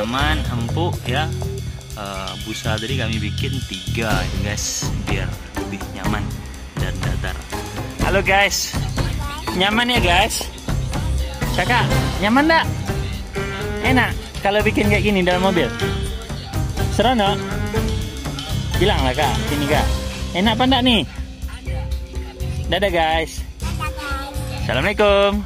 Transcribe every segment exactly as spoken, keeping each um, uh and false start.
nyaman, empuk ya. Uh, busa tadi kami bikin tiga guys, biar lebih nyaman dan datar. Halo guys, nyaman ya guys? Kakak, nyaman enggak? Enak kalau bikin kayak gini dalam mobil? Serono? Bilanglah kak, sini kak. Enak apa enggak nih? Dadah guys. Assalamualaikum.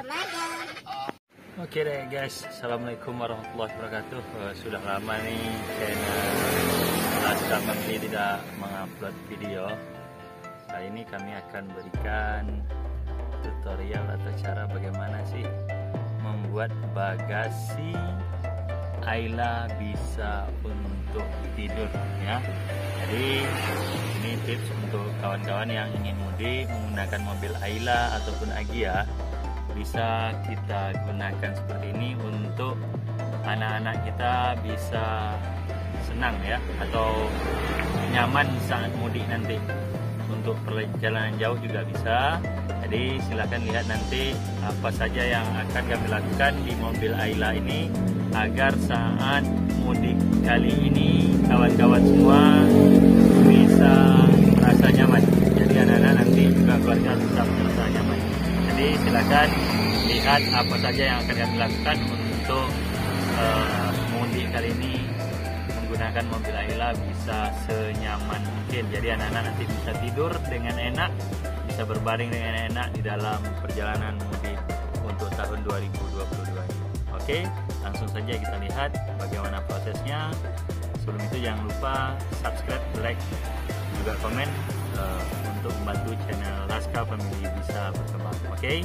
Oke deh guys, assalamualaikum warahmatullahi wabarakatuh. Uh, sudah lama nih channel Laskar Family tidak mengupload video. Kali ini kami akan berikan tutorial atau cara bagaimana sih membuat bagasi Ayla bisa untuk tidur ya. Jadi ini tips untuk kawan-kawan yang ingin mudik menggunakan mobil Ayla ataupun Agia. Bisa kita gunakan seperti ini untuk anak-anak kita bisa senang ya, atau nyaman saat mudik nanti. Untuk perjalanan jauh juga bisa. Jadi silakan lihat nanti apa saja yang akan kami lakukan di mobil Ayla ini agar saat mudik kali ini kawan-kawan semua bisa merasa nyaman. Jadi anak-anak nanti juga keluarga tetap merasa nyaman. Jadi silakan lihat apa saja yang akan kami lakukan untuk uh, mudik kali ini menggunakan mobil Ayla bisa senyaman mungkin. Jadi anak-anak nanti bisa tidur dengan enak, bisa berbaring dengan enak di dalam perjalanan mudik untuk tahun dua ribu dua puluh dua ini. Oke, langsung saja kita lihat bagaimana prosesnya. Sebelum itu jangan lupa subscribe, like, juga komen uh, untuk membantu channel Laskar Family bisa berkembang. Oke? Okay?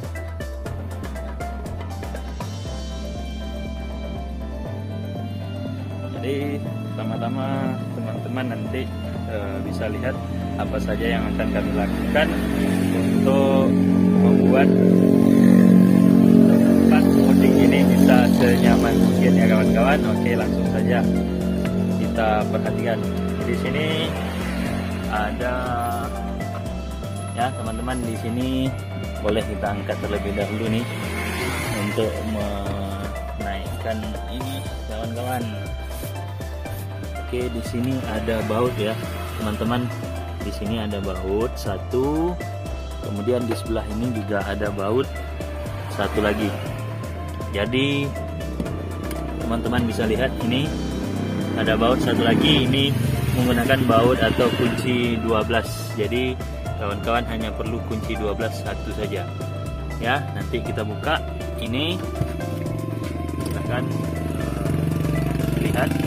Jadi pertama-tama teman-teman nanti uh, bisa lihat apa saja yang akan kami lakukan untuk membuat tempat mudik ini bisa senyaman mungkin ya kawan-kawan. Oke, langsung saja kita perhatikan. Di sini ada ya teman-teman, di sini boleh kita angkat terlebih dahulu nih untuk menaikkan ini kawan-kawan. Oke, di sini ada baut ya teman-teman. Di sini ada baut satu, kemudian di sebelah ini juga ada baut satu lagi. Jadi teman-teman bisa lihat ini ada baut satu lagi, ini menggunakan baut atau kunci dua belas. Jadi kawan-kawan hanya perlu kunci dua belas satu saja ya. Nanti kita buka ini, silahkan lihat.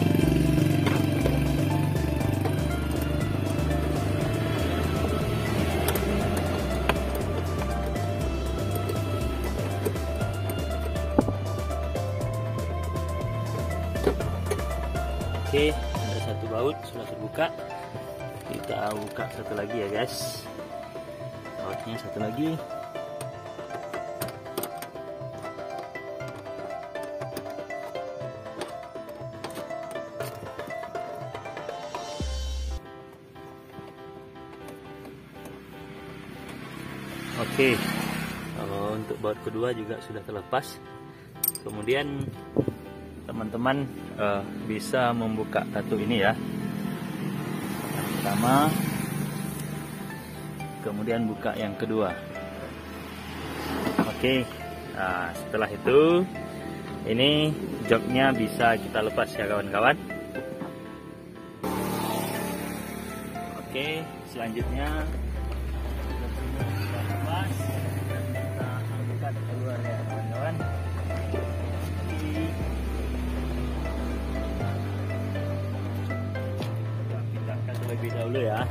Oke, ada satu baut sudah terbuka. Kita buka satu lagi ya guys. Bautnya satu lagi. Oke, kalau untuk baut kedua juga sudah terlepas. Kemudian teman-teman uh, bisa membuka satu ini ya, yang pertama, kemudian buka yang kedua. Oke, nah setelah itu ini joknya bisa kita lepas ya kawan-kawan. Oke, selanjutnya kita lepas dan kita buka keluar ya kawan-kawan. Lebih dahulu ya.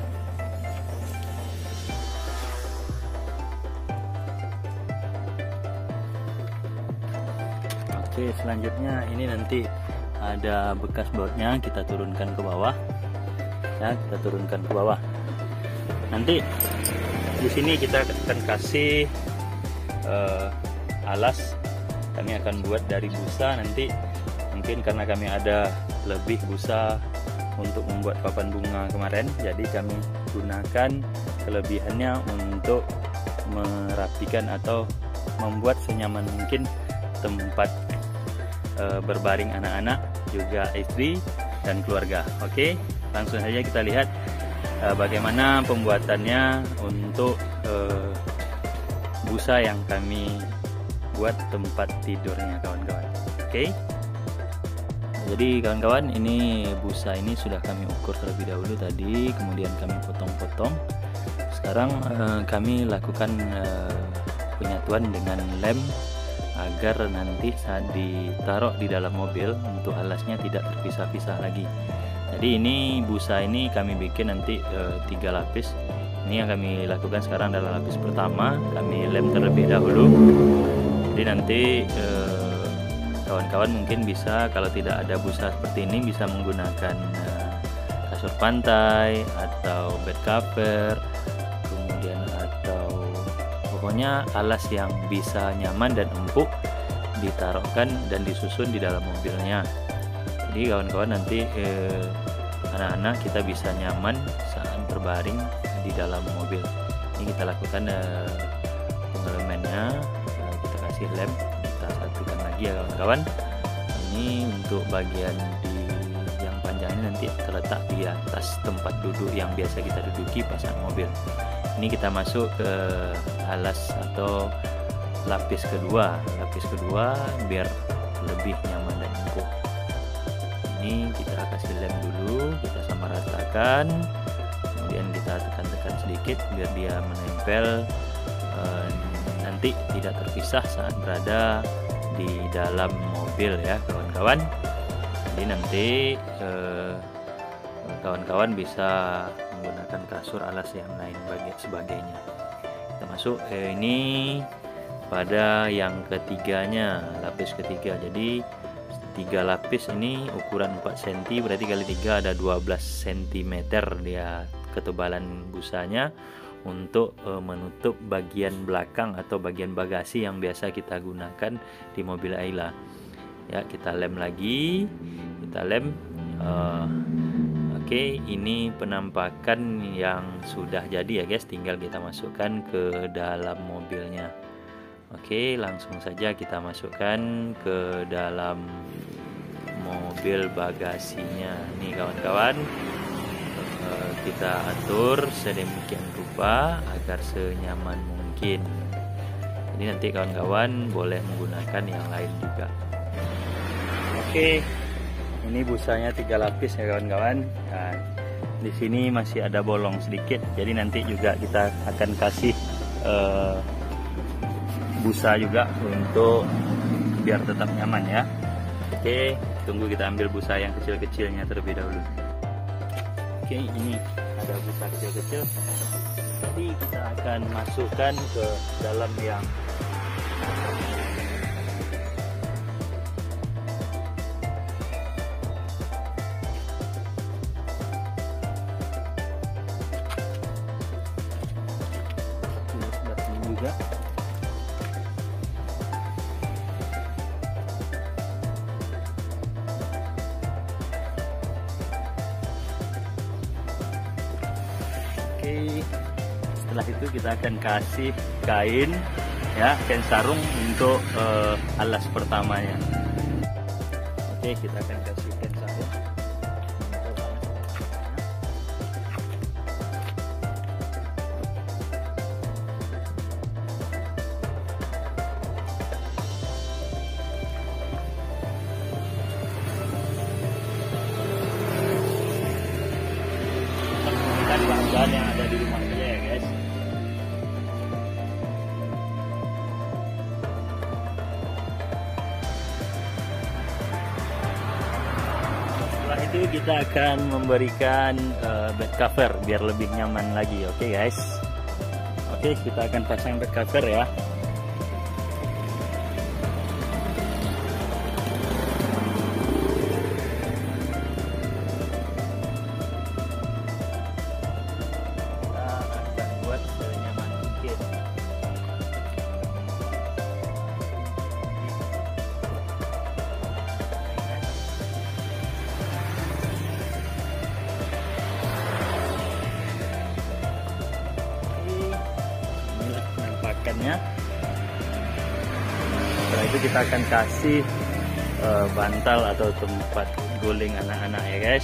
Oke, selanjutnya ini nanti ada bekas bautnya, kita turunkan ke bawah ya, kita turunkan ke bawah. Nanti di sini kita akan kasih uh, alas, kami akan buat dari busa. Nanti mungkin karena kami ada lebih busa untuk membuat papan bunga kemarin, jadi kami gunakan kelebihannya untuk merapikan atau membuat senyaman mungkin tempat uh, berbaring anak-anak, juga istri dan keluarga. Oke, langsung saja kita lihat uh, bagaimana pembuatannya untuk uh, busa yang kami buat tempat tidurnya kawan-kawan. Oke, jadi kawan-kawan, ini busa ini sudah kami ukur terlebih dahulu tadi, kemudian kami potong-potong. Sekarang uh, kami lakukan uh, penyatuan dengan lem agar nanti saat ditaruh di dalam mobil untuk alasnya tidak terpisah-pisah lagi. Jadi ini busa ini kami bikin nanti uh, tiga lapis. Ini yang kami lakukan sekarang adalah lapis pertama, kami lem terlebih dahulu. Jadi nanti uh, kawan-kawan mungkin bisa, kalau tidak ada busa seperti ini, bisa menggunakan uh, kasur pantai atau bed cover, kemudian atau pokoknya alas yang bisa nyaman dan empuk ditaruhkan dan disusun di dalam mobilnya. Jadi kawan-kawan, nanti eh, anak-anak kita bisa nyaman saat berbaring di dalam mobil. Ini kita lakukan eh, pengelemennya, eh, kita kasih lem, kita satukan lagi ya kawan-kawan. Ini untuk bagian di yang panjangnya nanti terletak di atas tempat duduk yang biasa kita duduki pasang mobil. Ini kita masuk ke alas atau lapis kedua, lapis kedua biar lebih nyaman dan empuk. Ini kita kasih lem dulu, kita sama ratakan, kemudian kita tekan-tekan sedikit biar dia menempel, eh, nanti tidak terpisah saat berada di dalam mobil ya kawan-kawan. Jadi nanti eh, kawan-kawan bisa menggunakan kasur, alas yang lain bagi sebagainya. Kita masuk eh, ini pada yang ketiganya, lapis ketiga. Jadi tiga lapis ini ukuran empat sentimeter, berarti kali tiga ada dua belas sentimeter dia ketebalan busanya untuk e, menutup bagian belakang atau bagian bagasi yang biasa kita gunakan di mobil Ayla. Ya, kita lem lagi, kita lem. Uh, Oke, ini penampakan yang sudah jadi ya guys, tinggal kita masukkan ke dalam mobilnya. Oke, langsung saja kita masukkan ke dalam mobil bagasinya. Nih kawan-kawan, uh, kita atur sedemikian rupa agar senyaman mungkin. Jadi nanti kawan-kawan boleh menggunakan yang lain juga. Oke, ini busanya tiga lapis ya kawan-kawan. Nah, di sini masih ada bolong sedikit, jadi nanti juga kita akan kasih uh, busa juga untuk biar tetap nyaman ya. Oke, tunggu kita ambil busa yang kecil-kecilnya terlebih dahulu. Oke, ini ada busa kecil-kecil. Jadi kita akan masukkan ke dalam yang juga. Oke, setelah itu kita akan kasih kain ya, kain sarung untuk uh, alas pertamanya. Oke, kita akan kasih kain sarung. Bahan yang ada di rumah saja ya guys. Setelah itu kita akan memberikan uh, bed cover biar lebih nyaman lagi. Oke okay, guys. Oke, okay, kita akan pasang bed cover ya. Setelah itu kita akan kasih uh, bantal atau tempat guling anak-anak ya guys.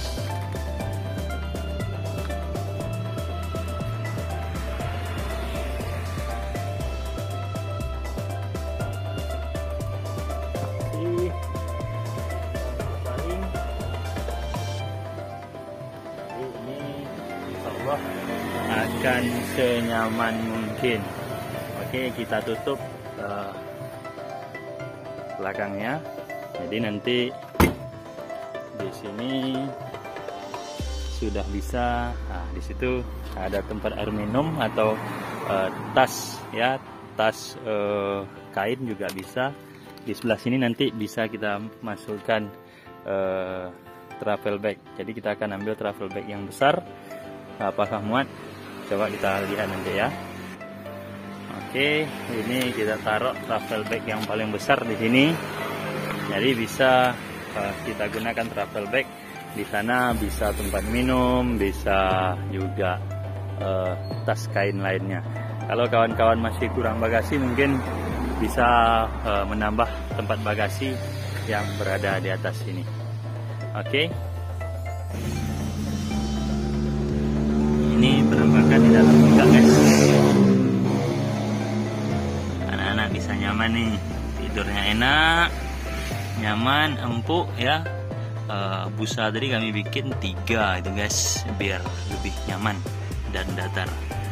Akan senyaman mungkin. Oke, kita tutup uh, belakangnya. Jadi nanti di sini sudah bisa. Nah, di situ ada tempat air minum atau uh, tas ya, tas uh, kain juga bisa. Di sebelah sini nanti bisa kita masukkan uh, travel bag. Jadi kita akan ambil travel bag yang besar. Apakah muat? Coba kita lihat nanti ya. Oke, ini kita taruh travel bag yang paling besar di sini. Jadi bisa uh, kita gunakan travel bag. Di sana bisa tempat minum, bisa juga uh, tas kain lainnya. Kalau kawan-kawan masih kurang bagasi, mungkin bisa uh, menambah tempat bagasi yang berada di atas sini. Oke. Ini penampakan di dalam juga guys. Anak-anak bisa nyaman nih, tidurnya enak, nyaman, empuk ya. Uh, busa tadi kami bikin tiga itu guys, biar lebih nyaman dan datar.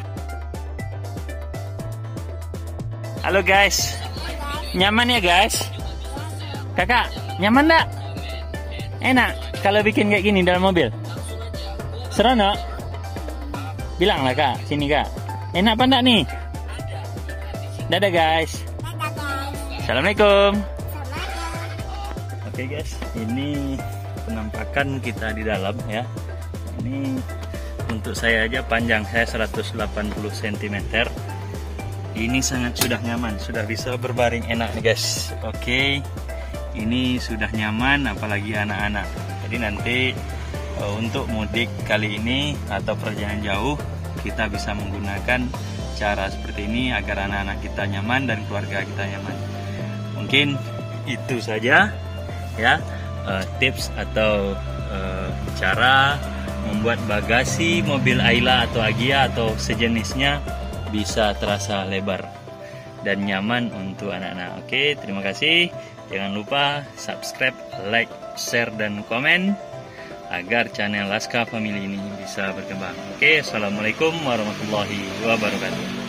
Halo guys, nyaman ya guys? Kakak, nyaman enggak? Enak kalau bikin kayak gini dalam mobil? Seronok? Bilanglah kak, sini kak. Enak apa enggak nih? Dadah guys. Dadah guys. Assalamualaikum. Assalamualaikum. Oke guys, ini penampakan kita di dalam ya. Ini untuk saya aja panjang saya seratus delapan puluh sentimeter. Ini sangat sudah nyaman, sudah bisa berbaring enak nih guys. Oke, ini sudah nyaman apalagi anak-anak. Jadi nanti untuk mudik kali ini atau perjalanan jauh, kita bisa menggunakan cara seperti ini agar anak-anak kita nyaman dan keluarga kita nyaman. Mungkin itu saja ya, uh, tips atau uh, cara membuat bagasi mobil Ayla atau Agia atau sejenisnya bisa terasa lebar dan nyaman untuk anak-anak. Oke, terima kasih. Jangan lupa subscribe, like, share, dan komen agar channel Laska Family ini bisa berkembang. Oke, assalamualaikum warahmatullahi wabarakatuh.